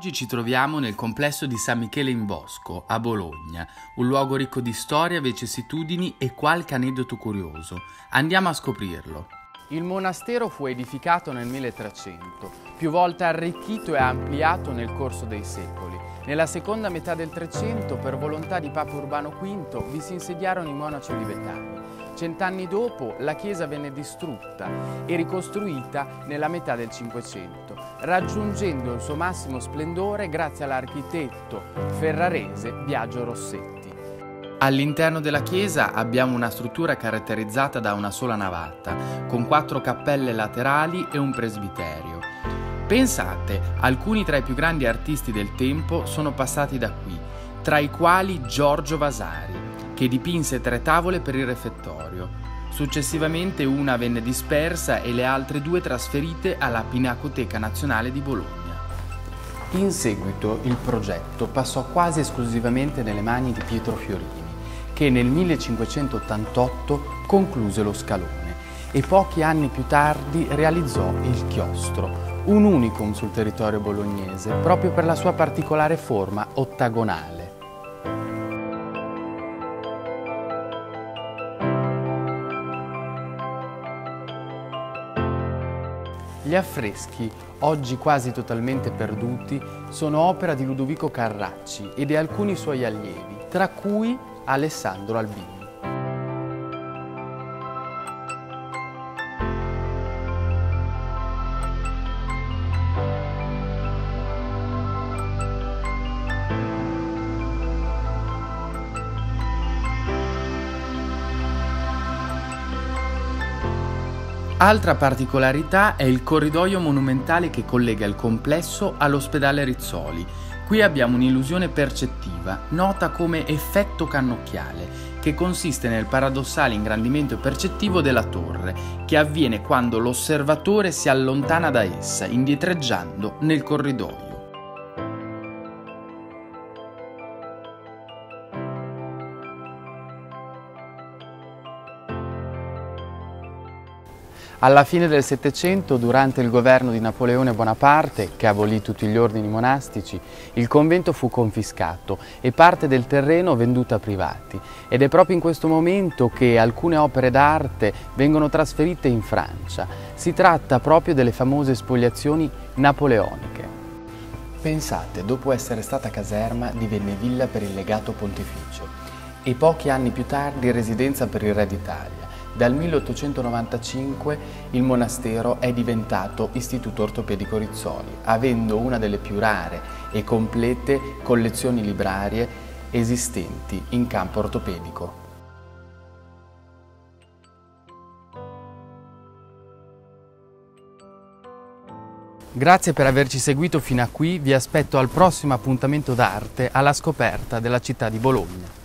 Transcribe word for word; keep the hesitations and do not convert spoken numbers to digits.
Oggi ci troviamo nel complesso di San Michele in Bosco, a Bologna, un luogo ricco di storia, vicissitudini e qualche aneddoto curioso. Andiamo a scoprirlo. Il monastero fu edificato nel milletrecento, più volte arricchito e ampliato nel corso dei secoli. Nella seconda metà del Trecento, per volontà di Papa Urbano quinto, vi si insediarono i monaci olivetani. Cent'anni dopo la chiesa venne distrutta e ricostruita nella metà del Cinquecento, raggiungendo il suo massimo splendore grazie all'architetto ferrarese Biagio Rossetti. All'interno della chiesa abbiamo una struttura caratterizzata da una sola navata, con quattro cappelle laterali e un presbiterio. Pensate, alcuni tra i più grandi artisti del tempo sono passati da qui, tra i quali Giorgio Vasari, che dipinse tre tavole per il refettorio. Successivamente una venne dispersa e le altre due trasferite alla Pinacoteca Nazionale di Bologna. In seguito il progetto passò quasi esclusivamente nelle mani di Pietro Fiorini, che nel millecinquecentottantotto concluse lo scalone e pochi anni più tardi realizzò il chiostro, un unicum sul territorio bolognese proprio per la sua particolare forma ottagonale. Gli affreschi, oggi quasi totalmente perduti, sono opera di Ludovico Carracci e di alcuni suoi allievi, tra cui Alessandro Albini. Altra particolarità è il corridoio monumentale che collega il complesso all'ospedale Rizzoli. Qui abbiamo un'illusione percettiva, nota come effetto cannocchiale, che consiste nel paradossale ingrandimento percettivo della torre, che avviene quando l'osservatore si allontana da essa, indietreggiando nel corridoio. Alla fine del Settecento, durante il governo di Napoleone Bonaparte, che abolì tutti gli ordini monastici, il convento fu confiscato e parte del terreno venduta a privati. Ed è proprio in questo momento che alcune opere d'arte vengono trasferite in Francia. Si tratta proprio delle famose spoliazioni napoleoniche. Pensate, dopo essere stata caserma, divenne villa per il legato pontificio e pochi anni più tardi residenza per il re d'Italia. Dal milleottocentonovantacinque il monastero è diventato Istituto Ortopedico Rizzoli, avendo una delle più rare e complete collezioni librarie esistenti in campo ortopedico. Grazie per averci seguito fino a qui, vi aspetto al prossimo appuntamento d'arte alla scoperta della città di Bologna.